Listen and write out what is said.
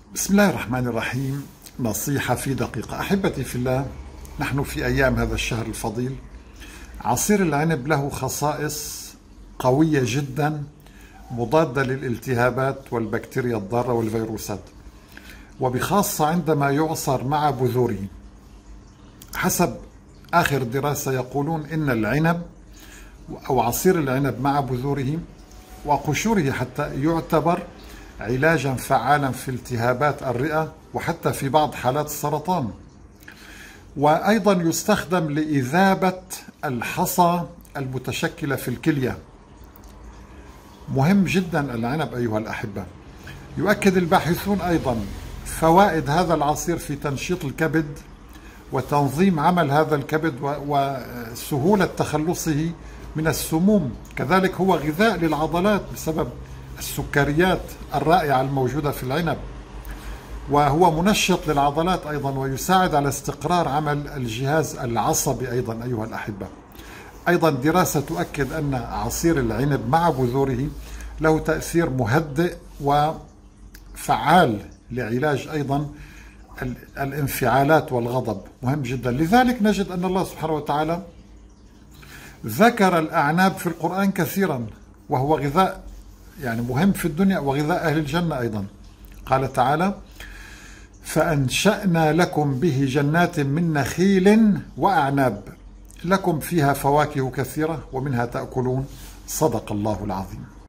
بسم الله الرحمن الرحيم. نصيحة في دقيقة. أحبتي في الله، نحن في أيام هذا الشهر الفضيل. عصير العنب له خصائص قوية جدا مضادة للالتهابات والبكتيريا الضارة والفيروسات، وبخاصة عندما يعصر مع بذوره. حسب آخر دراسة يقولون إن العنب أو عصير العنب مع بذوره وقشوره حتى يعتبر علاجا فعالا في التهابات الرئة وحتى في بعض حالات السرطان، وأيضا يستخدم لإذابة الحصى المتشكلة في الكلية. مهم جدا العنب أيها الأحبة. يؤكد الباحثون أيضا فوائد هذا العصير في تنشيط الكبد وتنظيم عمل هذا الكبد وسهولة تخلصه من السموم. كذلك هو غذاء للعضلات بسبب السكريات الرائعة الموجودة في العنب، وهو منشط للعضلات أيضا ويساعد على استقرار عمل الجهاز العصبي أيضا أيها الأحبة. أيضا دراسة تؤكد أن عصير العنب مع بذوره له تأثير مهدئ وفعال لعلاج أيضا الانفعالات والغضب. مهم جدا. لذلك نجد أن الله سبحانه وتعالى ذكر الأعناب في القرآن كثيرا، وهو غذاء يعني مهم في الدنيا وغذاء أهل الجنة أيضا. قال تعالى: فأنشأنا لكم به جنات من نخيل وأعناب لكم فيها فواكه كثيرة ومنها تأكلون. صدق الله العظيم.